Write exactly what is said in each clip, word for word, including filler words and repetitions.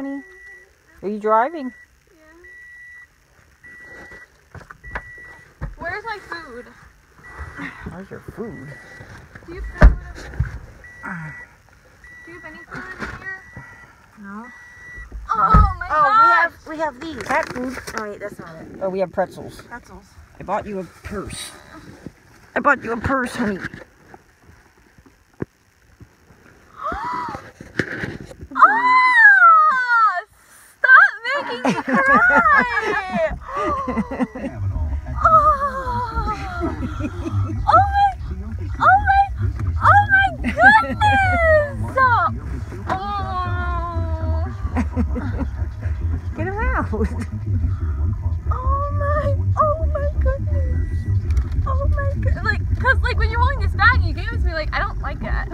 honey. Are you driving? Yeah. Where's my food? Where's your food? Do you have food? Do you have any food in here? No. Oh my oh, god! we have we have these. Cat food. Oh wait, that's not it. Oh, we have pretzels. Pretzels. I bought you a purse. I bought you a purse, honey. Oh! Stop making me cry! oh. oh my! Oh my! Oh my goodness! Oh. Get him out! Oh my! Oh my goodness! Oh my god! Like, cause like when you're holding this bag, you gave it to me. Like, I don't like that.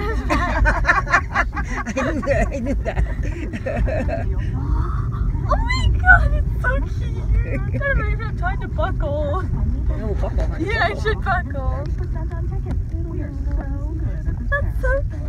I knew that. I knew that. Oh my god! It's so cute. I'm kind of ready for time to buckle. No, buckle, honey. Yeah, I should buckle. That's so cute.